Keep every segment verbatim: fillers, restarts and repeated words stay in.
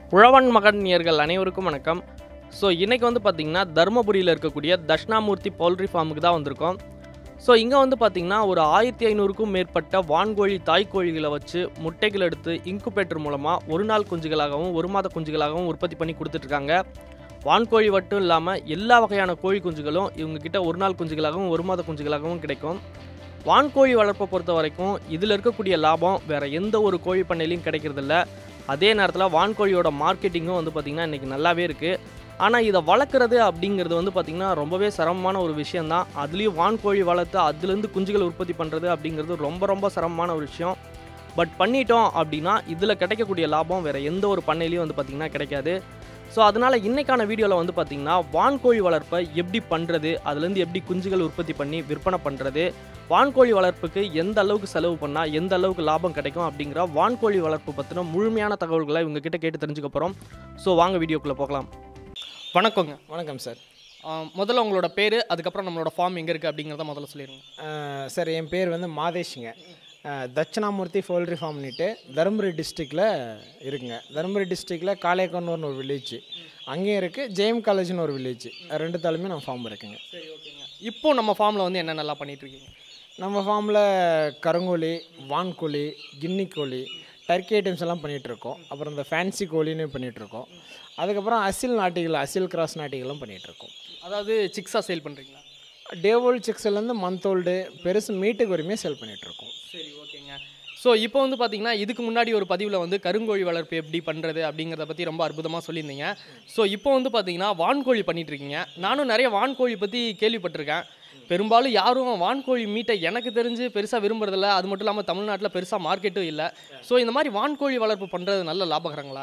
உழவன் மகன் நேயர்கள் அனைவருக்கும் வணக்கம். ஸோ இன்றைக்கி வந்து பார்த்திங்கன்னா தருமபுரியில் இருக்கக்கூடிய தட்சிணாமூர்த்தி பவுல்ட்ரி ஃபார்முக்கு தான் வந்திருக்கோம். ஸோ இங்கே வந்து பார்த்திங்கன்னா ஒரு ஆயிரத்தி ஐநூறுக்கும் மேற்பட்ட வான்கோழி தாய்க்கோழிகளை வச்சு முட்டைகள் எடுத்து இன்குபேட்டர் மூலமாக ஒரு நாள் குஞ்சுகளாகவும் ஒரு மாத குஞ்சுகளாகவும் உற்பத்தி பண்ணி கொடுத்துட்ருக்காங்க. வான்கோழி மட்டும் இல்லாமல் எல்லா வகையான கோழி குஞ்சுகளும் இவங்கக்கிட்ட ஒரு நாள் குஞ்சுகளாகவும் ஒரு மாத குஞ்சுகளாகவும் கிடைக்கும். வான்கோழி வளர்ப்பை பொறுத்த வரைக்கும் இதில் இருக்கக்கூடிய லாபம் வேறு எந்த ஒரு கோழி பண்ணையிலையும் கிடைக்கிறதில்ல. அதே நேரத்தில் வான்கோழியோட மார்க்கெட்டிங்கும் வந்து பார்த்திங்கன்னா இன்றைக்கி நல்லாவே இருக்குது. ஆனால் இதை வளர்க்குறது அப்படிங்கிறது வந்து பார்த்திங்கன்னா ரொம்பவே சிரமமான ஒரு விஷயந்தான். அதுலேயும் வான்கோழி வளர்த்து அதுலேருந்து குஞ்சுகள் உற்பத்தி பண்ணுறது அப்படிங்கிறது ரொம்ப ரொம்ப சிரமமான ஒரு விஷயம். பட் பண்ணிட்டோம் அப்படின்னா இதில் கிடைக்கக்கூடிய லாபம் வேறு எந்த ஒரு பண்ணையிலையும் வந்து பார்த்திங்கன்னா கிடைக்காது. ஸோ அதனால் இன்றைக்கான வீடியோவில் வந்து பார்த்திங்கன்னா வான்கோழி வளர்ப்பை எப்படி பண்ணுறது, அதுலேருந்து எப்படி குஞ்சுகள் உற்பத்தி பண்ணி விற்பனை பண்ணுறது, வான்கோழி வளர்ப்புக்கு எந்த அளவுக்கு செலவு பண்ணால் எந்த அளவுக்கு லாபம் கிடைக்கும் அப்படிங்கிற வான்கோழி வளர்ப்பு பற்றின முழுமையான தகவல்களை இவங்ககிட்ட கேட்டு தெரிஞ்சுக்க போகிறோம். ஸோ வாங்க வீடியோக்குள்ளே போகலாம். வணக்கங்க. வணக்கம் சார். முதல்ல உங்களோட பேர், அதுக்கப்புறம் நம்மளோட ஃபார்ம் எங்கே இருக்குது அப்படிங்கிறத முதல்ல சொல்லிடுங்க. சார் என் பேர் வந்து மாதேஷுங்க. தட்சிணாமூர்த்தி பவுல்ட்ரி ஃபார்ம்னுட்டு தருமபுரி டிஸ்ட்ரிக்டில் இருக்குங்க. தருமபுரி டிஸ்ட்ரிக்டில் காளையக்கோன்னு ஒரு வில்லேஜ் அங்கேயும் இருக்குது, ஜெயம் காலேஜ்னு ஒரு வில்லேஜ், ரெண்டு தாலுமே நம்ம ஃபார்ம் இருக்குங்க. சரி, ஓகேங்க. இப்போது நம்ம ஃபார்மில் வந்து என்ன நல்லா பண்ணிகிட்ருக்கீங்க? நம்ம ஃபார்மில் கருங்கோழி, வான்கோழி, கின்னி கோழி, டர்க்கி ஐட்டம்ஸ் எல்லாம் பண்ணிகிட்ருக்கோம். அப்புறம் இந்த ஃபேன்சி கோழின்னு பண்ணிகிட்ருக்கோம். அதுக்கப்புறம் அசில் நாட்டிகள், அசில் கிராஸ் நாட்டிகளும் பண்ணிகிட்ருக்கோம். அதாவது சிக்ஸாக சேல் பண்ணுறீங்களா? டேவோல்டு சிக்ஸ்லேருந்து மந்த்தோல்டு பெருசு மீட்டுக்கு வரையுமே சேல் பண்ணிகிட்ருக்கோம். சரி, ஓகேங்க. ஸோ இப்போ வந்து பார்த்திங்கன்னா இதுக்கு முன்னாடி ஒரு பதிவில் வந்து கருங்கோழி வளர்ப்பு எப்படி பண்ணுறது அப்படிங்கிறத பற்றி ரொம்ப அற்புதமாக சொல்லியிருந்தீங்க. ஸோ இப்போ வந்து பார்த்திங்கன்னா வான்கோழி பண்ணிகிட்ருக்கீங்க. நானும் நிறைய வான்கோழி பற்றி கேள்விப்பட்டிருக்கேன். பெரும்பாலும் யாரும் வான்கோழி மீட்டை எனக்கு தெரிஞ்சு பெருசாக விரும்புறதில்ல. அது மட்டும் இல்லாமல் தமிழ்நாட்டில் பெருசாக மார்க்கெட்டும் இல்லை. ஸோ இந்த மாதிரி வான்கோழி வளர்ப்பு பண்ணுறது நல்ல லாபகரங்களா?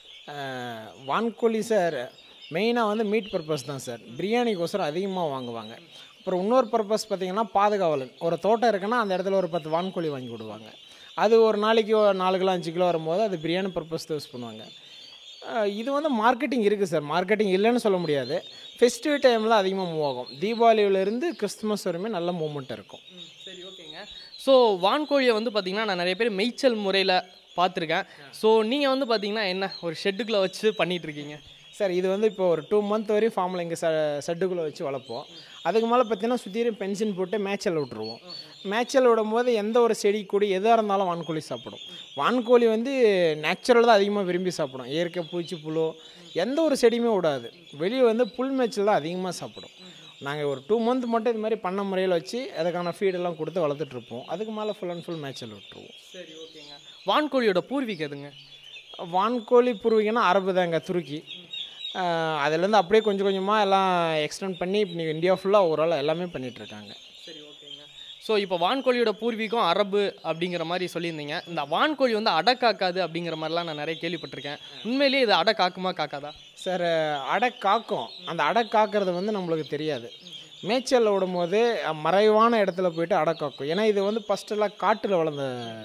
வான்கோழி சார் மெயினாக வந்து மீட் பர்பஸ் தான் சார். பிரியாணிக்கோசரம் அதிகமாக வாங்குவாங்க. அப்புறம் இன்னொரு பர்பஸ் பார்த்திங்கன்னா பாதுகாவலன். ஒரு தோட்டம் இருக்குன்னா அந்த இடத்துல ஒரு பத்து வான்கோழி வாங்கி விடுவாங்க. அது ஒரு நாளைக்கு ஒரு நாலு கிலோ அஞ்சு கிலோ வரும்போது அது பிரியாணி பர்பஸ் யூஸ் பண்ணுவாங்க. இது வந்து மார்க்கெட்டிங் இருக்குது சார். மார்க்கெட்டிங் இல்லைன்னு சொல்ல முடியாது. ஃபெஸ்டிவல் டைமில் அதிகமாக மூவ் ஆகும். தீபாவளியிலேருந்து கிறிஸ்துமஸ் வரையுமே நல்ல மூவ்மெண்ட் இருக்கும். சரி, ஓகேங்க. ஸோ வான்கோழியை வந்து பார்த்திங்கன்னா நான் நிறைய பேர் மேய்ச்சல் முறையில் பார்த்துருக்கேன். ஸோ நீங்கள் வந்து பார்த்திங்கன்னா என்ன ஒரு ஷெட்டுக்குள்ளே வச்சு பண்ணிகிட்ருக்கீங்க? சார் இது வந்து இப்போ ஒரு டூ மந்த் வரையும் ஃபார்மில் இங்கே ச ஷெட்டுக்குள்ளே வச்சு வளர்ப்போம். அதுக்கு மேலே பார்த்தீங்கன்னா சுற்றியும் பென்ஷன் போட்டு மேய்ச்சல் விட்ருவோம். மேய்ச்சல் விடும் போது எந்த ஒரு செடி கொடி எதாக இருந்தாலும் வான்கோழி சாப்பிடும். வான்கோழி வந்து நேச்சுரல் தான் அதிகமாக விரும்பி சாப்பிடும். இயற்கை பூச்சி புழு எந்த ஒரு செடியுமே விடாது. வெளியே வந்து புல் மேய்ச்சல் தான் அதிகமாக சாப்பிடும். நாங்கள் ஒரு டூ மந்த் மட்டும் இது மாதிரி பண்ண முறையில் வச்சு அதுக்கான ஃபீடெல்லாம் கொடுத்து வளர்த்துட்ருப்போம். அதுக்கு மேலே ஃபுல் அண்ட் ஃபுல் மேய்ச்சல் விட்டுருவோம். சரி, ஓகேங்க. வான்கோழியோட பூர்வீகம் எதுங்க? வான்கோழி பூர்வீகம்னா அரபு தாங்க, துருக்கி. அதுலேருந்து அப்படியே கொஞ்சம் கொஞ்சமாக எல்லாம் எக்ஸ்டெண்ட் பண்ணி இப்போ நீங்கள் இந்தியா ஃபுல்லாக ஓவரால் எல்லாமே பண்ணிகிட்ருக்காங்க. சரி, ஓகேங்க. ஸோ இப்போ வான்கோழியோட பூர்வீகம் அரபு அப்படிங்கிற மாதிரி சொல்லியிருந்தீங்க. இந்த வான்கோழி வந்து அடை காக்காது அப்படிங்கிற மாதிரிலாம் நான் நிறைய கேள்விப்பட்டிருக்கேன். உண்மையிலேயே இது அடை காக்குமா காக்காதா? சார் அடை காக்கும். அந்த அடை காக்கிறது வந்து நம்மளுக்கு தெரியாது. மேய்ச்சலில் விடும்போது மறைவான இடத்துல போய்ட்டு அடை காக்கும். ஏன்னா இது வந்து ஃபஸ்ட்டெல்லாம் காட்டில் வளர்ந்த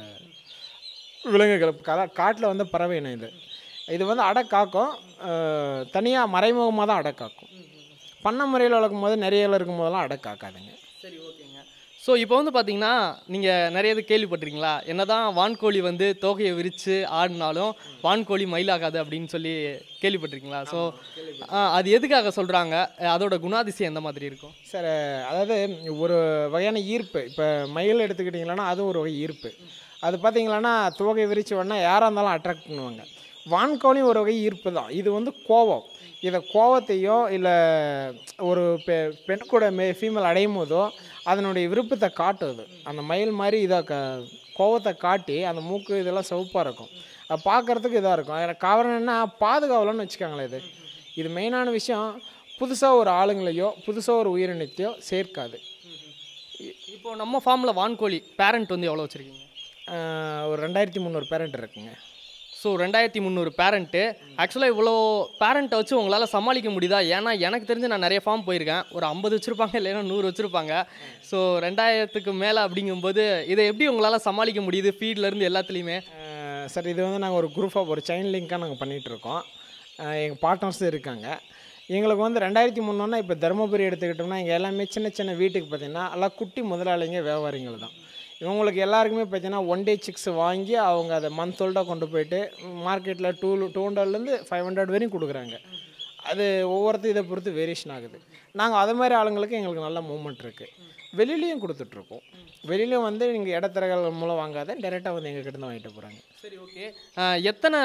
விலங்குகள், காட்டில் வந்து பறவை இனம். இது இது வந்து அடை காக்கும். தனியாக மறைமுகமாக தான் அடை காக்கும். பண்ண முறையில் வளர்க்கும் போது நிறைய இருக்கும் போதெல்லாம் அடை காக்காதுங்க. சரி, ஓகேங்க. ஸோ இப்போ வந்து பார்த்தீங்கன்னா நீங்கள் நிறைய இது கேள்விப்பட்டிருக்கீங்களா? என்ன தான் வான்கோழி வந்து தோகையை விரித்து ஆடினாலும் வான்கோழி மயிலாகாது அப்படின்னு சொல்லி கேள்விப்பட்டிருக்கீங்களா? ஸோ அது எதுக்காக சொல்கிறாங்க? அதோட குணாதிசயம் எந்த மாதிரி இருக்கும்? சார் அதாவது ஒரு வகையான ஈர்ப்பு. இப்போ மயில் எடுத்துக்கிட்டிங்களன்னா அது ஒரு வகை ஈர்ப்பு. அது பார்த்தீங்களான்னா தோகை விரித்து உடனே யாராக இருந்தாலும் அட்ராக்ட் பண்ணுவாங்க. வான்கோழியும் ஒரு வகை ஈர்ப்பு தான். இது வந்து கோவம். இதை கோவத்தையோ இல்லை ஒரு பெ பெண் கூட மே ஃபீமேல் அடையும் போதோ அதனுடைய விருப்பத்தை காட்டுது. அந்த மயில் மாதிரி இதாக க கோவத்தை காட்டி அந்த மூக்கு இதெல்லாம் சிவப்பாக இருக்கும். அது பார்க்குறதுக்கு இதாக இருக்கும். அதில் காரணம் என்ன, பாதுகாவலன்னு வச்சுக்காங்களே. இது இது மெயினான விஷயம். புதுசாக ஒரு ஆளுங்களையோ புதுசாக ஒரு உயிரினத்தையோ சேர்க்காது. இப்போது நம்ம ஃபார்மில் வான்கோழி பேரண்ட் வந்து எவ்வளோ வச்சுருக்கீங்க? ஒரு ரெண்டாயிரத்தி முந்நூறு பேரண்ட் இருக்குங்க. ஸோ ரெண்டாயிரத்தி முந்நூறு பேரண்ட்டு. ஆக்சுவலாக இவ்வளோ பேரண்ட்டை வச்சு உங்களால் சமாளிக்க முடியுதா? ஏன்னா எனக்கு தெரிஞ்சு நான் நிறைய ஃபார்ம் போயிருக்கேன். ஒரு ஐம்பது வச்சுருப்பாங்க, இல்லைன்னா நூறு வச்சுருப்பாங்க. ஸோ ரெண்டாயிரத்துக்கு மேலே அப்படிங்கும்போது இதை எப்படி உங்களால் சமாளிக்க முடியுது ஃபீட்லேருந்து எல்லாத்துலேயுமே? சார் இது வந்து நாங்கள் ஒரு குரூப்பாக ஒரு செயின் லிங்காக நாங்கள் பண்ணிகிட்ருக்கோம். எங்கள் பார்ட்னர்ஸும் இருக்காங்க. எங்களுக்கு வந்து ரெண்டாயிரத்தி முந்நூறுனா இப்போ தருமபுரி எடுத்துக்கிட்டோம்னா இங்கே எல்லாமே சின்ன சின்ன வீட்டுக்கு பார்த்திங்கன்னா எல்லாம் குட்டி முதலாளிங்க வியாபாரிகள் தான். இவங்களுக்கு எல்லாருக்குமே பார்த்தீங்கன்னா ஒன் டே சிக்ஸ் வாங்கி அவங்க அதை மந்த் ஹோல்டாக கொண்டு போயிட்டு மார்க்கெட்டில் டூ டூ ஹண்ட்ரட்லேருந்து ஃபைவ் ஹண்ட்ரட் வரையும் கொடுக்குறாங்க. அது ஒவ்வொருத்தரும் இதை பொறுத்து வேரியேஷன் ஆகுது. நாங்கள் அது மாதிரி ஆளுங்களுக்கு எங்களுக்கு நல்ல மூவ்மெண்ட் இருக்குது. வெளியிலையும் கொடுத்துட்ருக்கோம். வெளியிலையும் வந்து நீங்கள் இடத்தரகள் மூலம் வாங்காத டைரெக்டாக வந்து எங்கள் கிட்ட வாங்கிட்டு போகிறாங்க. சரி, ஓகே. எத்தனை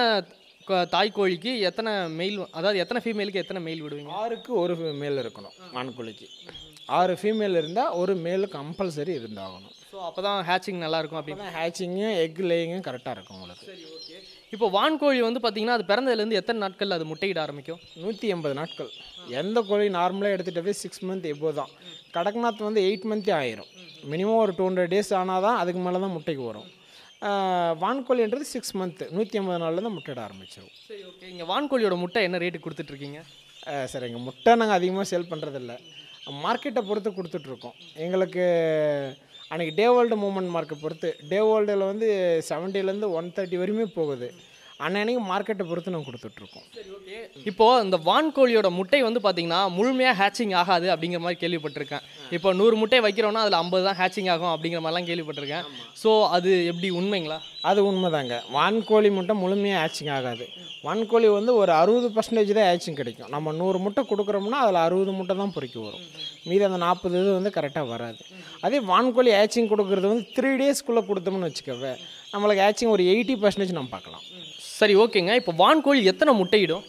தாய் கோழிக்கு எத்தனை மெயில், அதாவது எத்தனை ஃபீமேலுக்கு எத்தனை மெயில் விடுவீங்க? ஆறுக்கு ஒரு மேல் இருக்கணும். வான்கோழிக்கு ஆறு ஃபீமேல் இருந்தால் ஒரு மேல் கம்பல்சரி இருந்தாகணும். ஸோ அப்போ தான் ஹேச்சிங் நல்லாயிருக்கும். அப்படி தான் ஹேச்சிங்கும் எக் லேயிங்கும் கரெக்டாக இருக்கும் உங்களுக்கு. சரி, ஓகே. இப்போ வான்கோழி வந்து பார்த்திங்கன்னா அது பிறந்ததுலேருந்து எத்தனை நாட்கள் அது முட்டையிட ஆரம்பிக்கும்? நூற்றி எண்பது நாட்கள். எந்த கோழி நார்மலாக எடுத்துகிட்டவே சிக்ஸ் மந்த் எபோ தான். கடக்நாத் வந்து எயிட் மந்த்தே ஆயிரும். மினிமம் ஒரு டூ ஹண்ட்ரட் டேஸ் ஆனால் தான் அதுக்கு மேலே தான் முட்டைக்கு வரும். வான்கோழின்றது சிக்ஸ் மந்த்து நூற்றி ஐம்பது நாளில் தான் முட்டையிட ஆரம்பிச்சிடும். சரி, ஓகே. இங்கே வான்கோழியோட முட்டை என்ன ரேட்டு கொடுத்துட்ருக்கீங்க? சார் எங்கள் முட்டை நாங்கள் அதிகமாக சேல் பண்ணுறதில்ல, மார்க்கெட்டை பொறுத்து கொடுத்துட்ருக்கோம். எங்களுக்கு அன்றைக்கி டே வேர்ல்டு மூமெண்ட் மார்க்கெட் பொறுத்து டே வேர்ல்டில் வந்து செவன்ட்டிலேருந்து ஒன் தேர்ட்டி வரையுமே போகுது. அன்னைக்கு மார்க்கெட்டை பொறுத்து நாங்கள் கொடுத்துட்ருக்கோம். சரி, ஓகே. இப்போது இந்த வான்கோழியோட முட்டை வந்து பார்த்திங்கன்னா முழுமையாக ஹேச்சிங் ஆகாது அப்படிங்கிற மாதிரி கேள்விப்பட்டிருக்கேன். இப்போ நூறு முட்டை வைக்கிறோன்னா அதில் ஐம்பது தான் ஹேச்சிங் ஆகும் அப்படிங்கிற மாதிரிலாம் கேள்விப்பட்டிருக்கேன். ஸோ அது எப்படி, உண்மைங்களா? அது உண்மை தாங்க. வான்கோழி முட்டை முழுமையாக ஹேச்சிங் ஆகாது. வான்கோழி வந்து ஒரு அறுபது பர்சன்டேஜ் தான் ஹேச்சிங் கிடைக்கும். நம்ம நூறு முட்டை கொடுக்குறோம்னா அதில் அறுபது முட்டை தான் பொறிக்க வரும். மீதி அந்த நாற்பது இது வந்து கரெக்டாக வராது. அதே வான்கோழி ஹேச்சிங் கொடுக்குறது வந்து த்ரீ டேஸ்க்குள்ளே கொடுத்தோம்னு வச்சுக்கவே நம்மளுக்கு ஹேச்சிங் ஒரு எயிட்டி பர்சன்டேஜ் நம்ம பார்க்கலாம். சரி, ஓகேங்க. இப்போ வான்கோழி எத்தனை முட்டையிடும்?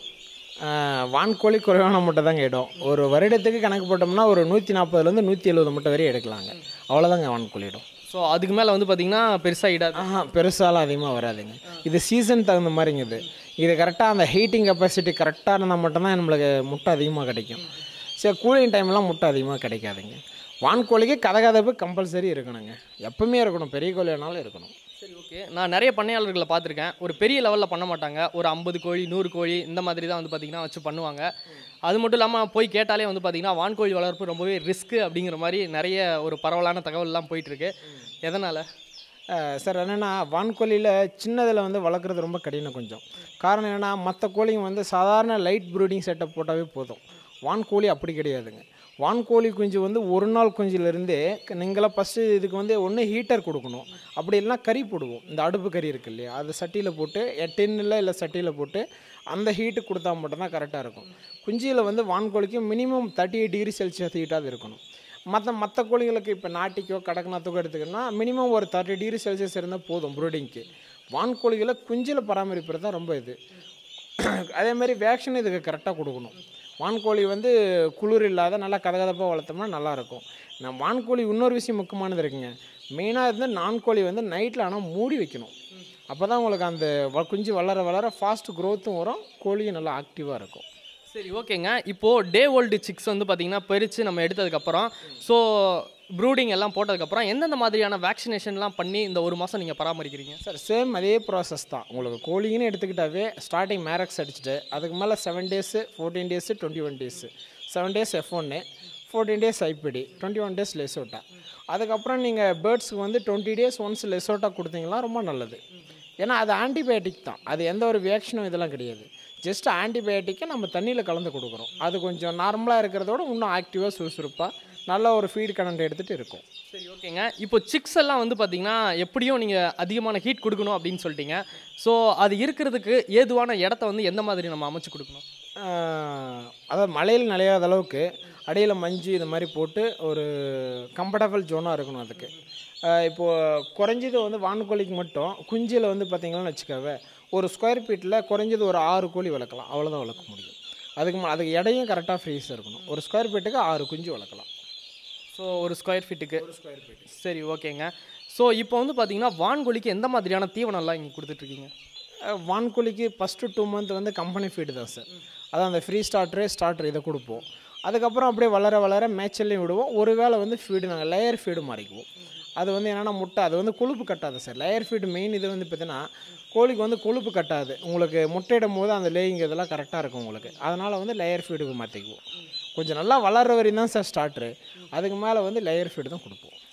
வான்கோழி குறைவான முட்டை தாங்க இடும். ஒரு வருடத்துக்கு கணக்கு போட்டோம்னா ஒரு நூற்றி நாற்பதுலேருந்து நூற்றி எழுபது முட்டை வரையும் எடுக்கலாங்க. அவ்வளோதாங்க வான்கோழி இடும். ஸோ அதுக்கு மேலே வந்து பார்த்திங்கன்னா பெருசாக இடாது. ஆஹா, பெருசாலாம் அதிகமாக வராதுங்க. இது சீசன் தகுந்த மாதிரிங்க. இது இது கரெக்டாக அந்த ஹீட்டிங் கெப்பாசிட்டி கரெக்டாக இருந்தால் மட்டும்தான் நம்மளுக்கு முட்டை அதிகமாக கிடைக்கும். சரி, கூலிங் டைம்லாம் முட்டை அதிகமாக கிடைக்காதுங்க. வான்கோழிக்கு கதகதப்பு கம்பல்சரி இருக்கணுங்க. எப்பவுமே இருக்கணும். பெரிய கோழி வேணாலும் இருக்கணும். சரி, ஓகே. நான் நிறைய பண்ணையாளர்களை பார்த்துருக்கேன். ஒரு பெரிய லெவலில் பண்ண மாட்டாங்க. ஒரு ஐம்பது கோழி நூறு கோழி இந்த மாதிரி தான் வந்து பார்த்திங்கன்னா வச்சு பண்ணுவாங்க. அது மட்டும் இல்லாமல் போய் கேட்டாலே வந்து பார்த்திங்கன்னா வான்கோழி வளர்ப்பு ரொம்பவே ரிஸ்க்கு அப்படிங்கிற மாதிரி நிறைய ஒரு பரவலான தகவல்லாம் போயிட்டுருக்கு. எதனால் சார் என்னென்னா, வான்கோழியில் சின்னதில் வந்து வளர்க்குறது ரொம்ப கடினம் கொஞ்சம். காரணம் என்னென்னா, மற்ற கோழிங்க வந்து சாதாரண லைட் ப்ரூடிங் செட்டப் போட்டாவே போதும். வான்கோழி அப்படி கிடையாதுங்க. வான்கோழி குஞ்சு வந்து ஒரு நாள் குஞ்சிலேருந்தே நீங்களாம் ஃபஸ்ட்டு இதுக்கு வந்து ஒன்று ஹீட்டர் கொடுக்கணும். அப்படி இல்லைனா கறி போடுவோம். இந்த அடுப்பு கறி இருக்குது இல்லையா, அது சட்டியில் போட்டு டென்னில் இல்லை சட்டியில் போட்டு அந்த ஹீட்டு கொடுத்தா மட்டும்தான் கரெக்டாக இருக்கும். குஞ்சியில் வந்து வான்கோழிக்கு minimum thirty eight degree Celsius ஹீட்டாக இருக்கணும். மற்ற மற்ற கோழிகளுக்கு இப்போ நாட்டிக்கோ கடக்நாத்துக்கோ எடுத்துக்கிட்டோம்னா மினிமம் ஒரு தேர்ட்டி டிகிரி செல்சியஸ் இருந்தால் போதும் ப்ரூடிங்க்கு. வான்கோழிகளை குஞ்சில் பராமரிப்புறது தான் ரொம்ப இது. அதேமாதிரி வேக்சின் இதுக்கு கரெக்டாக கொடுக்கணும். வான்கோழி வந்து குளிர் இல்லாத நல்லா கதகதப்பாக வளர்த்தோம்னா நல்லாயிருக்கும். நம்ம வான்கோழி இன்னொரு விஷயம் முக்கியமானது இருக்குங்க. மெயினாக இருந்து நான்கோழி வந்து நைட்டில் ஆனால் மூடி வைக்கணும். அப்போ தான் உங்களுக்கு அந்த குஞ்சு வளர வளர ஃபாஸ்ட் க்ரோத்தும் வரும், கோழியும் நல்லா ஆக்டிவாக இருக்கும். சரி, ஓகேங்க. இப்போது டே ஓல்டு சிக்ஸ் வந்து பார்த்திங்கன்னா பெருச்சு நம்ம எடுத்ததுக்கப்புறம் ஸோ ப்ரூடிங் எல்லாம் போட்டதுக்கப்புறம் எந்தெந்த மாதிரியான வேக்சினேஷன்லாம் பண்ணி இந்த ஒரு மாதம் நீங்கள் பராமரிக்கிறீங்க? சார் சேம் அதே ப்ராசஸ் தான். உங்களுக்கு கோழிங்கன்னு எடுத்துக்கிட்டாவே ஸ்டார்டிங் மேரக்ஸ் அடிச்சுட்டு அதுக்கு மேலே seven days fourteen days twenty one days seven days F ஒன்று fourteen days IBD twenty one days LaSota. அதுக்கப்புறம் நீங்கள் பேர்ட்ஸுக்கு வந்து டுவெண்ட்டி டேஸ் ஒன்ஸ் லெசோட்டா கொடுத்தீங்கன்னா ரொம்ப நல்லது. ஏன்னா அது ஆன்டிபயோட்டிக் தான். அது எந்த ஒரு வேக்சினும் இதெல்லாம் கிடையாது. ஜஸ்ட் ஆன்டிபயோட்டிக்கை நம்ம தண்ணியில் கலந்து கொடுக்குறோம். அது கொஞ்சம் நார்மலாக இருக்கிறதோட இன்னும் ஆக்டிவாக சுறுசுறுப்பாக நல்ல ஒரு ஃபீட் கண்டென்ட் எடுத்துகிட்டு இருக்கும். சரி, ஓகேங்க. இப்போ சிக்ஸ் எல்லாம் வந்து பார்த்திங்கன்னா எப்படியும் நீங்கள் அதிகமான ஹீட் கொடுக்கணும் அப்படின்னு சொல்லிட்டீங்க. ஸோ அது இருக்கிறதுக்கு ஏதுவான இடத்த வந்து எந்த மாதிரி நம்ம அமைச்சு கொடுக்கணும்? அதாவது மழையில் நனையாத அளவுக்கு அடியில் மஞ்சு இது மாதிரி போட்டு ஒரு கம்ஃபர்டபுள் ஜோனாக இருக்கணும். அதுக்கு இப்போது குறைஞ்சது வந்து வான்கோழிக்கு மட்டும் குஞ்சில் வந்து பார்த்திங்களான்னு வச்சுக்கவே ஒரு ஸ்கொயர் ஃபீட்டில் குறைஞ்சது ஒரு ஆறு கோழி வளர்க்கலாம். அவ்வளோதான் வளர்க்க முடியும். அதுக்கு அதுக்கு இடையும் கரெக்டாக ஃப்ரீஸாக இருக்கணும். ஒரு ஸ்கொயர் ஃபீட்டுக்கு ஆறு குஞ்சு வளர்க்கலாம். ஸோ ஒரு ஸ்கொயர் ஃபீட்டுக்கு ஒரு ஸ்கொயர் ஃபீட். சரி, ஓகேங்க. ஸோ இப்போ வந்து பார்த்திங்கன்னா வான்கோழிக்கு எந்த மாதிரியான தீவனம்லாம் இங்கே கொடுத்துட்ருக்கீங்க? வான்கோழிக்கு ஃபஸ்ட்டு டூ மந்த் வந்து கம்பெனி ஃபீடு தான் சார். அதான் அந்த ஃப்ரீ ஸ்டார்ட்ரு ஸ்டார்ட்ரு இதை கொடுப்போம். அதுக்கப்புறம் அப்படியே வளர வளர மேய்ச்சல்லையும் விடுவோம். ஒரு வேளை வந்து ஃபீடு நாங்கள் லேயர் ஃபீடு மாறிக்குவோம். அது வந்து என்னென்னா முட்டை அது வந்து கொழுப்பு கட்டாது சார். லேயர் ஃபீடு மெயின் இது வந்து பார்த்தீங்கன்னா கோழிக்கு வந்து கொழுப்பு கட்டாது. உங்களுக்கு முட்டையிடும் போது அந்த லேயிங் இதெல்லாம் கரெக்டாக இருக்கும் உங்களுக்கு. அதனால் வந்து லேயர் ஃபீடுக்கு மாற்றிக்குவோம். கொஞ்சம் நல்லா வளர்கிற வரையும் தான் சார் ஸ்டார்ட்ரு. அதுக்கு மேலே வந்து லேயர் ஃபீடு தான் கொடுப்போம்.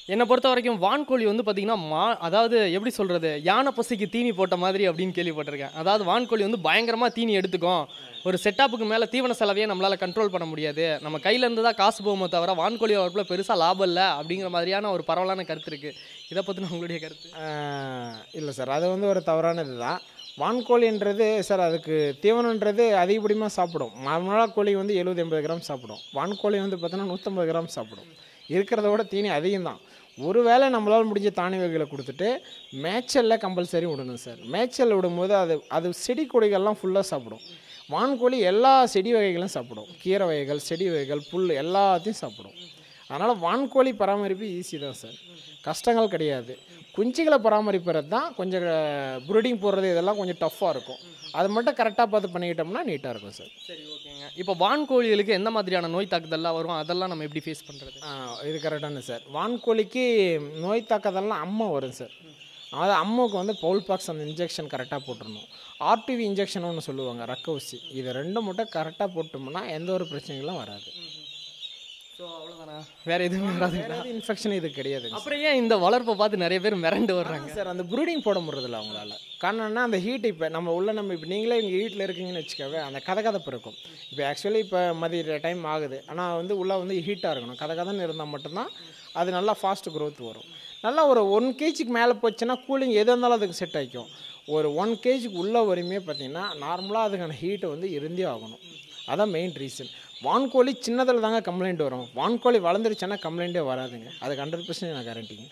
என்னை பொறுத்த வரைக்கும் வான்கோழி வந்து பார்த்திங்கன்னா மா அதாவது எப்படி சொல்கிறது, யானை பசிக்கு தீனி போட்ட மாதிரி அப்படின்னு கேள்விப்பட்டிருக்கேன். அதாவது வான்கோழி வந்து பயங்கரமாக தீனி எடுத்துக்கும். ஒரு செட்டாப்புக்கு மேலே தீவன செலவையே நம்மளால் கண்ட்ரோல் பண்ண முடியாது, நம்ம கையிலேருந்து தான் காசு போகுமோ தவிர வான்கோழி வளர்ப்பில் பெருசாக லாபம் இல்லை அப்படிங்கிற மாதிரியான ஒரு பரவலான கருத்து இருக்குது. இதை பற்றின உங்களுடைய கருத்து? இல்லை சார், அது வந்து ஒரு தவறான இது தான். வான்கோழின்றது சார் அதுக்கு தீவனன்றது அதிகப்படியாக சாப்பிடும். நார்மலாக கோழி வந்து எழுபது எண்பது கிராம் சாப்பிடும். வான்கோழி வந்து பார்த்தோன்னா நூற்றம்பது கிராம் சாப்பிடும். இருக்கிறத விட தீனி அதிகம் தான். ஒரு வேளை நம்மளால் முடிஞ்ச தானிய வகைகளை கொடுத்துட்டு மேய்ச்சலில் கம்பல்சரி விடணும் சார். மேய்ச்சல் விடும்போது அது அது செடி கொடிகள்லாம் ஃபுல்லாக சாப்பிடும். வான்கோழி எல்லா செடி வகைகளும் சாப்பிடும். கீரை வகைகள், செடி வகைகள், புல் எல்லாத்தையும் சாப்பிடும். அதனால் வான்கோழி பராமரிப்பு ஈஸி தான் சார், கஷ்டங்கள் கிடையாது. குஞ்சுகளை பராமரிப்பது தான் கொஞ்சம் ப்ரூடிங் போடுறது இதெல்லாம் கொஞ்சம் டஃப்பாக இருக்கும். அது மட்டும் கரெக்டாக பார்த்து பண்ணிக்கிட்டோம்னா நீட்டாக இருக்கும் சார். சரி, ஓகேங்க. இப்போ வான்கோழிகளுக்கு எந்த மாதிரியான நோய் தாக்குதல்லாம் வரும், அதெல்லாம் நம்ம எப்படி ஃபேஸ் பண்ணுறது? இது கரெக்டான சார். வான்கோழிக்கு நோய் தாக்குதல்லாம் அம்மா வரும் சார். அதாவது அம்மாவுக்கு வந்து பவுல் பாக்ஸ் அந்த இன்ஜெக்ஷன் கரெக்டாக போட்டுடணும். ஆர்டிவி இன்ஜெக்ஷன் ஒன்று சொல்லுவாங்க, ரக்க ஊசி. இது ரெண்டும் மட்டும் கரெக்டாக போட்டோம்னா எந்த ஒரு பிரச்சனைகளும் வராது. ஸோ அவ்வளோதானா, வேறு எதுவும் வராது? இன்ஃபெக்ஷன் இது கிடையாது. அப்புறம் ஏன் இந்த வளர்ப்பை பார்த்து நிறைய பேர் மிரண்டு வர்றாங்க சார்? அந்த ப்ரூடிங் போட முடியறதில்ல அவங்களால. காரணம்னா அந்த ஹீட் இப்போ நம்ம உள்ள நம்ம இப்போ நீங்களே இங்கே வீட்டில் இருக்கீங்கன்னு வச்சுக்கவே அந்த கதகதப்பு இருக்கும். இப்போ ஆக்சுவலி இப்போ மதிய டைம் ஆகுது, ஆனால் வந்து உள்ளே வந்து ஹீட்டாக இருக்கணும். கதகதன்னு இருந்தால் மட்டும்தான் அது நல்லா ஃபாஸ்ட் க்ரோத் வரும். நல்லா ஒரு ஒன் கேஜிக்கு மேலே போச்சுன்னா கூலிங் எது இருந்தாலும் அதுக்கு செட் ஆகிக்கும். ஒரு ஒன் கேஜிக்கு உள்ளே வரையுமே பார்த்திங்கன்னா நார்மலாக அதுக்கான ஹீட்டை வந்து இருந்தே ஆகணும். அதான் மெயின் ரீசன். வான்கோழி சின்னதில் தாங்க கம்ப்ளைண்ட் வரும். வான்கோழி வளர்ந்துருச்சுன்னா கம்ப்ளைண்ட்டே வராதுங்க. அதுக்கு ஹண்ட்ரட் பர்சன்ட் நான் கேரண்டிங்க.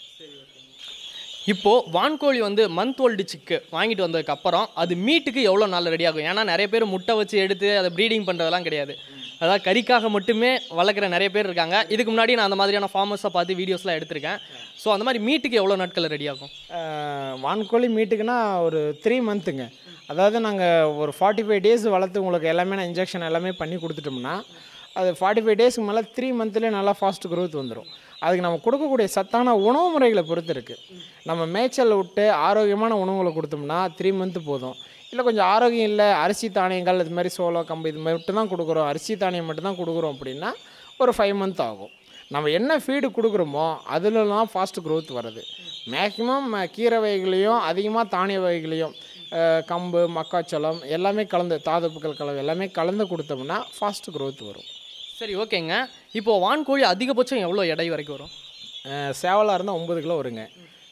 இப்போது வான்கோழி வந்து மந்த் ஓல்டு சிக்கு வாங்கிட்டு வந்ததுக்கப்புறம் அது மீட்டுக்கு எவ்வளோ நாள் ரெடி ஆகும்? ஏன்னா நிறைய பேர் முட்டை வச்சு எடுத்து அதை ப்ரீடிங் பண்ணுறதெல்லாம் கிடையாது. அதாவது கறிக்காக மட்டுமே வளர்க்குற நிறைய பேர் இருக்காங்க. இதுக்கு முன்னாடி நான் அந்த மாதிரியான ஃபார்மர்ஸை பார்த்து வீடியோஸ்லாம் எடுத்திருக்கேன். ஸோ அந்த மாதிரி மீட்டுக்கு எவ்வளோ நாட்கள் ரெடி ஆகும்? வான்கோழி மீட்டுக்குன்னா ஒரு த்ரீ மந்த்துங்க. அதாவது நாங்கள் ஒரு ஃபார்ட்டி ஃபைவ் டேஸ் வளர்த்து உங்களுக்கு எல்லாமே நான் இன்ஜெக்ஷன் எல்லாமே பண்ணி கொடுத்துட்டோம்னா அது ஃபார்ட்டி ஃபைவ் டேஸ்க்கு மேலே த்ரீ மந்த்லேயே நல்லா ஃபாஸ்ட் க்ரோத் வந்துடும். அதுக்கு நம்ம கொடுக்கக்கூடிய சத்தான உணவு முறைகளை பொறுத்து இருக்குது. நம்ம மேய்ச்சல் விட்டு ஆரோக்கியமான உணவுகளை கொடுத்தோம்னா த்ரீ மந்த்து போதும். இல்லை கொஞ்சம் ஆரோக்கியம் இல்லை, அரிசி தானியங்கள் இது மாதிரி சோளம் கம்பு இது மட்டும் தான் கொடுக்குறோம், அரிசி தானியம் மட்டும் தான் கொடுக்குறோம் அப்படின்னா ஒரு ஃபைவ் மந்த் ஆகும். நம்ம என்ன ஃபீடு கொடுக்குறோமோ அதுலலாம் ஃபாஸ்ட் க்ரோத் வருது. மேக்ஸிமம் கீரை வகைகளையும் அதிகமாக தானிய வகைகளையும் கம்பு மக்காச்சோளம் எல்லாமே கலந்து தாதுப்புக்கள் கலந்து எல்லாமே கலந்து கொடுத்தோம்னா ஃபாஸ்ட் க்ரோத் வரும். சரி, ஓகேங்க. இப்போது வான்கோழி அதிகபட்சம் எவ்வளோ எடை வரைக்கும் வரும்? சேவலாக இருந்தால் ஒம்பது கிலோ வருங்க.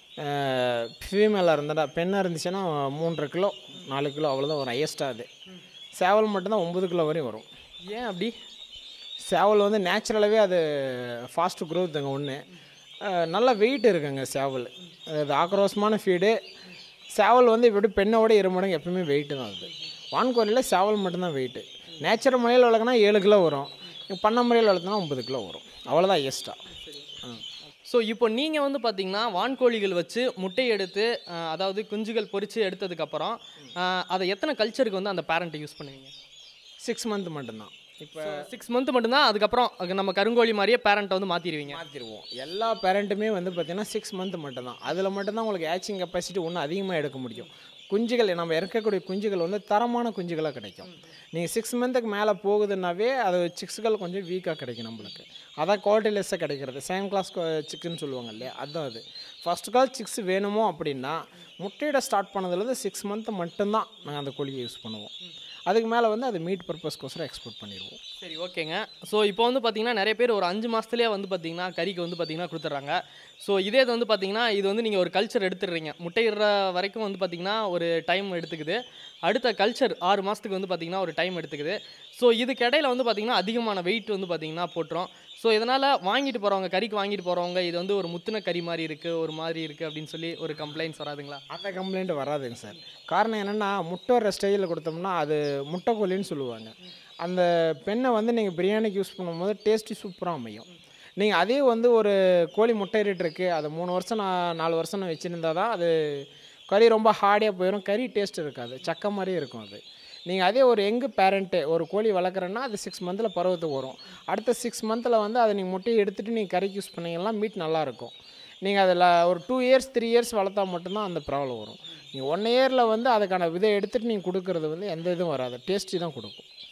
ஃபீமேலாக இருந்தால் பெண்ணாக இருந்துச்சுன்னா மூன்றரை கிலோ நாலு கிலோ அவ்வளோதான் வரும் ஹையஸ்ட்டாக. அது சேவல் மட்டும்தான் ஒம்பது கிலோ வரையும் வரும். ஏன் அப்படி? சேவல் வந்து நேச்சுரலாகவே அது ஃபாஸ்ட்டு க்ரோத்துங்க. ஒன்று நல்லா வெயிட் இருக்குங்க சேவல். அது ஆக்ரோஷமான ஃபீடு. சேவல் வந்து இப்படி பெண்ணோட இரு மடங்கு எப்பவுமே வெயிட்டு தான். அது வான்கோழியில் சேவல் மட்டும்தான் வெயிட்டு. நேச்சுரல் முறையில் வளர்க்குனா ஏழு கிலோ வரும், பண்ண முறையில் வளர்த்துனா ஒம்பது கிலோ வரும், அவ்வளோதான் ஹையஸ்ட்டாக. ஸோ இப்போ நீங்கள் வந்து பார்த்தீங்கன்னா வான்கோழிகள் வச்சு முட்டை எடுத்து அதாவது குஞ்சுகள் பொறிச்சு எடுத்ததுக்கப்புறம் அதை எத்தனை கல்ச்சருக்கு வந்து அந்த பேரண்ட்டை யூஸ் பண்ணுவீங்க? சிக்ஸ் மந்த் மட்டும்தான். இப்போ சிக்ஸ் மந்த் மட்டும்தான். அதுக்கப்புறம் நம்ம கருங்கோழி மாதிரியே பேரண்ட்டை வந்து மாற்றிடுவீங்க? மாற்றிடுவோம். எல்லா பேரண்ட்டுமே வந்து பார்த்திங்கன்னா சிக்ஸ் மந்த் மட்டும்தான். அதில் மட்டும்தான் உங்களுக்கு ஹேச்சிங் கெப்பாசிட்டி ஒன்றும் அதிகமாக எடுக்க முடியும். குஞ்சுகள் நம்ம இறக்கக்கூடிய குஞ்சுகள் வந்து தரமான குஞ்சுகளாக கிடைக்கும். நீங்கள் சிக்ஸ் மந்த்துக்கு மேலே போகுதுன்னாவே அது சிக்ஸுகள் கொஞ்சம் வீக்காக கிடைக்கும் நம்மளுக்கு. அதான் குவாலிட்டிலெஸ்ஸாக கிடைக்கிறது. செகண்ட் கிளாஸ் சிக்குன்னு சொல்லுவாங்க இல்லையா, அதுதான் அது. ஃபஸ்ட் கிளாஸ் சிக்ஸ் வேணுமோ அப்படின்னா முட்டையிட ஸ்டார்ட் பண்ணதுலேருந்து சிக்ஸ் மந்த்து மட்டும்தான் நாங்கள் அந்த கோழியை யூஸ் பண்ணுவோம். அதுக்கு மேலே வந்து அது மீட் பர்பஸ்க்கோசரம் எக்ஸ்போர்ட் பண்ணிடுவோம். சரி, ஓகேங்க. ஸோ இப்போ வந்து பார்த்திங்கன்னா நிறைய பேர் ஒரு அஞ்சு மாதத்துலேயே வந்து பார்த்திங்கன்னா கறிக்கு வந்து பார்த்திங்கன்னா கொடுத்துட்றாங்க. ஸோ இதே இது வந்து பார்த்திங்கன்னா இது வந்து நீங்கள் ஒரு கல்ச்சர் எடுத்துடுறீங்க. முட்டையிடுற வரைக்கும் வந்து பார்த்திங்கன்னா ஒரு டைம் எடுத்துக்குது. அடுத்த கல்ச்சர் ஆறு மாதத்துக்கு வந்து பார்த்திங்கன்னா ஒரு டைம் எடுத்துக்குது. ஸோ இதுக்கு இடையில வந்து பார்த்திங்கன்னா அதிகமான வெயிட் வந்து பார்த்திங்கன்னா போட்டுரும். ஸோ இதனால் வாங்கிட்டு போகிறவங்க கறிக்கு வாங்கிட்டு போகிறவங்க இது வந்து ஒரு முத்தின கறி மாதிரி இருக்குது, ஒரு மாதிரி இருக்குது அப்படின்னு சொல்லி ஒரு கம்ப்ளைண்ட்ஸ் வராதுங்களா? அந்த கம்ப்ளைண்ட் வராதுங்க சார். காரணம் என்னென்னா முட்டை வர ஸ்டேஜில் கொடுத்தோம்னா அது முட்டை கோழின்னு சொல்லுவாங்க. அந்த பெண்ணை வந்து நீங்கள் பிரியாணிக்கு யூஸ் பண்ணும்போது டேஸ்ட்டு சூப்பராக அமையும். நீங்கள் அதே வந்து ஒரு கோழி முட்டையிட்டு இருக்குது அதை மூணு வருஷம் நான் நாலு வருஷம் நான் வச்சுருந்தா தான் அது கறி ரொம்ப ஹார்டியாக போயிடும், கறி டேஸ்ட் இருக்காது, சக்க மாதிரியே இருக்கும் அது. நீங்கள் அதே ஒரு எங்கு பேரண்ட்டு ஒரு கோழி வளர்க்குறேன்னா அது சிக்ஸ் மந்தில் பருவத்துக்கு வரும். அடுத்த சிக்ஸ் மந்தில் வந்து அதை நீங்கள் முட்டையை எடுத்துகிட்டு நீங்கள் கறிக்கு யூஸ் பண்ணிங்கன்னா மீட் நல்லாயிருக்கும். நீங்கள் அதில் ஒரு டூ இயர்ஸ் த்ரீ இயர்ஸ் வளர்த்தா மட்டும்தான் அந்த ப்ராப்ளம் வரும். நீங்கள் ஒன் இயரில் வந்து அதுக்கான விதை எடுத்துகிட்டு நீங்கள் கொடுக்குறது வந்து எந்த இதுவும் வராது, டேஸ்ட்டு தான் கொடுக்கும்.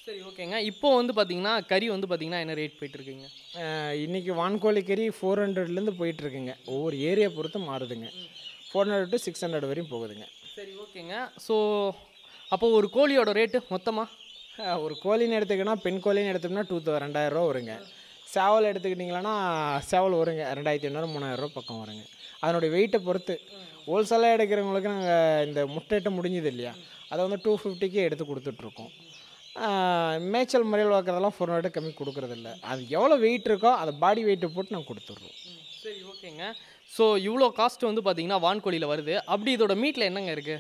சரி ஓகேங்க. இப்போ வந்து பார்த்தீங்கன்னா கறி வந்து பார்த்தீங்கன்னா என்ன ரேட் போயிட்டுருக்குங்க? இன்றைக்கி வான்கோழி கறி ஃபோர் ஹண்ட்ரட்லேருந்து போயிட்டுருக்குங்க. ஒவ்வொரு ஏரியா பொறுத்து மாறுதுங்க. Four hundred to six hundred வரையும் போகுதுங்க. சரி ஓகேங்க. ஸோ அப்போ ஒரு கோழியோட ரேட்டு மொத்தமாக ஒரு கோழின்னு எடுத்துக்கிட்டோன்னா பெண் கோழின்னு எடுத்தோம்னா டூ ரெண்டாயிரரூவா வருங்க. சேவல் எடுத்துக்கிட்டிங்களன்னா சேவல் வருங்க ரெண்டாயிரத்தி ஐநூறு மூணாயிரரூவா பக்கம் வருங்க. அதனுடைய வெயிட்டை பொறுத்து ஹோல்சேலாக எடுக்கிறவங்களுக்கு நாங்கள் இந்த முட்டையிட்ட முடிஞ்சது இல்லையா, அதை வந்து டூ ஃபிஃப்டிக்கே எடுத்து கொடுத்துட்ருக்கோம். மேய்ச்சல் முறையில் வளர்க்குறதெல்லாம் ஃபோர் ஹண்ட்ரட் கம்மி கொடுக்குறதில்ல. அது எவ்வளோ வெயிட் இருக்கோ அதை பாடி வெயிட்டை போட்டு நாங்கள் கொடுத்துட்றோம். சரி ஓகேங்க. ஸோ இவ்வளோ காஸ்ட் வந்து பார்த்தீங்கன்னா வான்கோழியில் வருது. அப்படி இதோட மீட்டில் என்னங்க இருக்குது?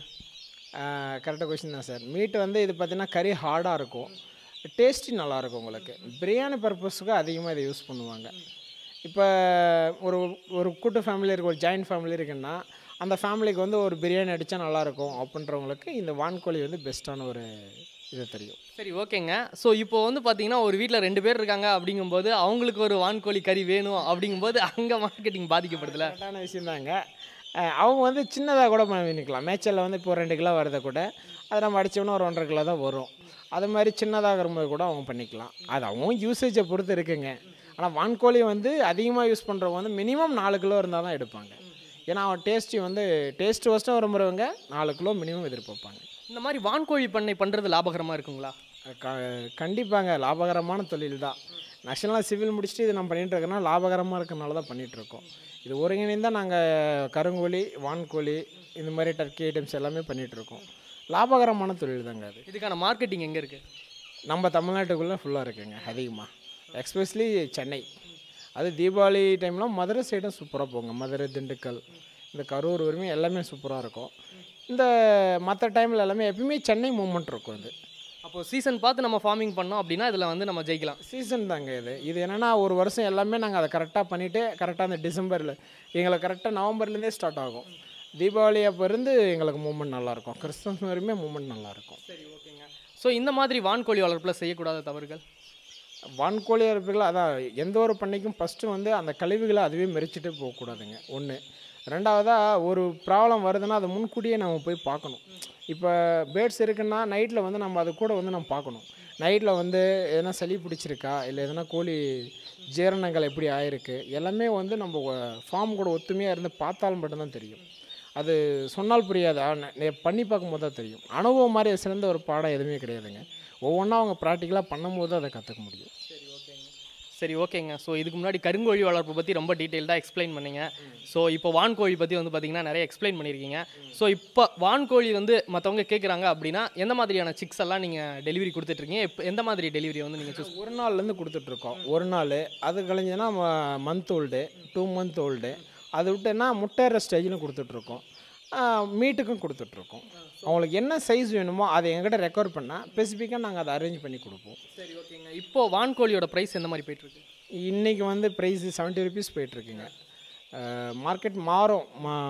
கரெக்டாக கொஸ்டின் தான் சார். மீட்டு வந்து இது பார்த்திங்கன்னா கறி ஹார்டாக இருக்கும், டேஸ்டி நல்லாயிருக்கும். உங்களுக்கு பிரியாணி பர்பஸுக்கு அதிகமாக இதை யூஸ் பண்ணுவாங்க. இப்போ ஒரு ஒரு கூட்டு ஃபேமிலி இருக்குது, ஒரு ஜாயின்ட் ஃபேமிலி இருக்குன்னா அந்த ஃபேமிலிக்கு வந்து ஒரு பிரியாணி அடித்தா நல்லாயிருக்கும் அப்படின்றவங்களுக்கு இந்த வான்கோழி வந்து பெஸ்ட்டான ஒரு இது தெரியும். சரி ஓகேங்க. ஸோ இப்போ வந்து பார்த்தீங்கன்னா ஒரு வீட்டில் ரெண்டு பேர் இருக்காங்க அப்படிங்கும்போது அவங்களுக்கு ஒரு வான்கோழி கறி வேணும் அப்படிங்கும்போது அங்கே மார்க்கெட்டிங் பாதிக்கப்படுதுல? கரெக்டான விஷயம் தாங்க. அவங்க வந்து சின்னதாக கூட பண்ணிக்கலாம். மேய்ச்சலில் வந்து இப்போ ரெண்டு கிலோ வரதை கூட அதை நம்ம அடித்தோம்னா ஒரு ஒன்றரை கிலோ தான் வரும். அது மாதிரி சின்னதாக போது கூட அவங்க பண்ணிக்கலாம். அது அவங்க யூசேஜை பொறுத்து இருக்குங்க. ஆனால் வான்கோழி வந்து அதிகமாக யூஸ் பண்ணுறவங்க வந்து மினிமம் நாலு கிலோ இருந்தால் தான் எடுப்பாங்க. ஏன்னா அவன் டேஸ்ட்டி வந்து டேஸ்ட் வஸ்ட்டாக விரும்புகிறவங்க நாலு கிலோ மினிமம் எதிர்பார்ப்பாங்க. இந்த மாதிரி வான்கோழி பண்ணை பண்ணுறது லாபகரமாக இருக்குங்களா? க கண்டிப்பாங்க லாபகரமான தொழில் தான். நேஷனலாக சிவில் முடிச்சுட்டு இது நம்ம பண்ணிகிட்டு இருக்கோன்னா லாபகரமாக இருக்கிறனால தான் பண்ணிகிட்ருக்கோம். இது ஒருங்கிணைந்தால் நாங்கள் கருங்கோழி, வான்கோழி இந்த மாதிரி டர்க்கி ஐட்டம்ஸ் எல்லாமே பண்ணிகிட்ருக்கோம். லாபகரமான தொழில் தாங்க அது. இதுக்கான மார்க்கெட்டிங் எங்கே இருக்குது? நம்ம தமிழ்நாட்டுக்குள்ளே ஃபுல்லாக இருக்குங்க அதிகமாக, எக்ஸ்பெஷலி சென்னை. அது தீபாவளி டைம்லாம் மதுரை சைடும் சூப்பராக போங்க. மதுரை, திண்டுக்கல், இந்த கரூர் வரையும் எல்லாமே சூப்பராக இருக்கும். இந்த மற்ற டைமில் எல்லாமே எப்பயுமே சென்னை மூமெண்ட் இருக்கும். அது அப்போது சீசன் பார்த்து நம்ம ஃபார்மிங் பண்ணோம் அப்படின்னா இதில் வந்து நம்ம ஜெயிக்கலாம். சீசன் தாங்க இது. இது என்னென்னா ஒரு வருஷம் எல்லாமே நாங்கள் அதை கரெக்டாக பண்ணிவிட்டு கரெக்டாக அந்த டிசம்பரில் எங்களுக்கு கரெக்டாக நவம்பர்லேருந்தே ஸ்டார்ட் ஆகும். தீபாவளி அப்போ இருந்து எங்களுக்கு மூமெண்ட் நல்லாயிருக்கும். கிறிஸ்மஸ் வரையுமே மூமெண்ட் நல்லாயிருக்கும். சரி ஓகேங்க. ஸோ இந்த மாதிரி வான்கோழி வளர்ப்பில் செய்யக்கூடாத தவறுகள்? வான்கோழி வளர்ப்புகள் அதான் எந்த ஒரு பண்ணைக்கும் ஃபஸ்ட்டு வந்து அந்த கழிவுகளை அதுவே மெரிச்சிட்டு போகக்கூடாதுங்க ஒன்று. ரெண்டாவதாக ஒரு ப்ராப்ளம் வருதுன்னா அதை முன்கூட்டியே நம்ம போய் பார்க்கணும். இப்போ பேர்ட்ஸ் இருக்குன்னா நைட்டில் வந்து நம்ம அது கூட வந்து நம்ம பார்க்கணும். நைட்டில் வந்து எதனா சளி பிடிச்சிருக்கா, இல்லை எதனா கோழி ஜீரணங்கள் எப்படி ஆயிருக்கு, எல்லாமே வந்து நம்ம ஃபார்ம் கூட ஒத்துமையாக இருந்து பார்த்தாலும் மட்டும்தான் தெரியும். அது சொன்னால் புரியாது, பண்ணி பார்க்கும்போது தான் தெரியும். அனுபவம் மாதிரி சிறந்த ஒரு பாடம் எதுவுமே கிடையாதுங்க. ஒவ்வொன்றா அவங்க ப்ராக்டிக்கலாக பண்ணும்போது அதை கற்றுக்க முடியும். சரி ஓகேங்க. சரி ஓகேங்க. ஸோ இதுக்கு முன்னாடி கருங்கோழி வளர்ப்பு பற்றி ரொம்ப டீட்டெயில்டாக எக்ஸ்பிளைன் பண்ணிங்க. ஸோ இப்போ வான்கோழி பற்றி வந்து பார்த்திங்கன்னா நிறைய எக்ஸ்பிளைன் பண்ணியிருக்கீங்க. ஸோ இப்போ வான்கோழி வந்து மற்றவங்க கேட்குறாங்க அப்படின்னா எந்த மாதிரியான சிக்ஸ் எல்லாம் நீங்கள் டெலிவரி கொடுத்துட்ருக்கீங்க? இப்போ எந்த மாதிரி டெலிவரி வந்து நீங்கள் சூஸ்? ஒரு நாள்லேருந்து கொடுத்துட்ருக்கோம். ஒரு நாள் அது கழிஞ்சுன்னா month old, two month old, அது விட்டுன்னா முட்டைற ஸ்டேஜிலும் கொடுத்துட்ருக்கோம். மீட்டுக்கும் கொடுத்துட்ருக்கோம். அவங்களுக்கு என்ன சைஸ் வேணுமோ அதை எங்கிட்ட ரெக்கவர் பண்ணால் ஸ்பெசிஃபிக்காக நாங்கள் அதை அரேஞ்ச் பண்ணி கொடுப்போம். சரி ஓகேங்க. இப்போது வான்கோழியோட ப்ரைஸ் எந்த மாதிரி போய்ட்டுருக்கு? இன்றைக்கி வந்து ப்ரைஸ் செவன்ட்டி ருபீஸ் போயிட்டுருக்குங்க. மார்க்கெட் மாறும்,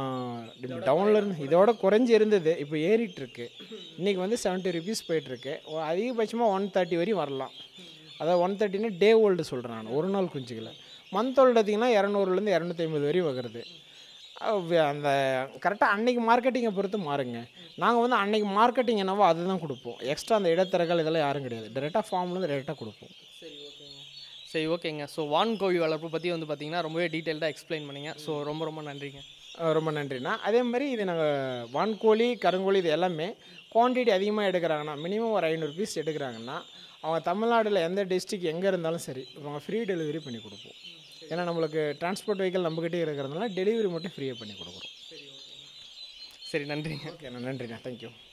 டவுனில் இருந்து இதோட குறைஞ்சி இருந்தது, இப்போ ஏறிட்டுருக்கு. இன்றைக்கி வந்து செவன்ட்டி ருபீஸ் போயிட்டுருக்கு. அதிகபட்சமாக ஒன் தேர்ட்டி வரையும் வரலாம். அதாவது ஒன் தேர்ட்டின்னா டே ஓல்டு சொல்கிறேன் நான், ஒரு நாள் குஞ்சுகளை. மந்த் ஓல்டு பார்த்திங்கன்னா இரநூறுலேருந்து இரநூத்தி ஐம்பது வரையும் வருது. அந்த கரெக்டாக அன்றைக்கி மார்க்கெட்டிங்கை பொறுத்து மாறுங்க. நாங்கள் வந்து அன்றைக்கி மார்க்கெட்டிங் என்னவோ அதுதான் கொடுப்போம். எக்ஸ்ட்ரா அந்த இடத்திறகள் இதெல்லாம் யாரும் கிடையாது. டேரெக்டாக ஃபார்ம்லேருந்து டேரெக்டாக கொடுப்போம். சரி ஓகேங்க. சரி ஓகேங்க. ஸோ வான்கோழி வளர்ப்பு பற்றி வந்து பார்த்திங்கன்னா ரொம்பவே டீட்டெயில்டாக எக்ஸ்பிளைன் பண்ணிங்க. ஸோ ரொம்ப ரொம்ப நன்றிங்க. ரொம்ப நன்றிண்ணா. அதே மாதிரி இது நாங்கள் வான்கோழி, கருங்கோழி இது எல்லாமே குவான்டிட்டி அதிகமாக எடுக்கிறாங்கன்னா மினிமம் ஒரு ஐநூறு பீஸ் எடுக்கிறாங்கன்னா அவங்க தமிழ்நாட்டில் எந்த டிஸ்ட்ரிக் எங்கே இருந்தாலும் சரி அவங்க ஃப்ரீ டெலிவரி பண்ணி கொடுப்போம். ஏன்னா நம்மளுக்கு டிரான்ஸ்போர்ட் வெஹிக்கிள் நம்மக்கிட்டே இருக்கிறதுனால டெலிவரி மட்டும் ஃப்ரீயாக பண்ணி கொடுக்குறோம். சரி ஓகே. சரி நன்றிங்க. ஓகேண்ணா, நன்றிண்ணா, தேங்க்யூ.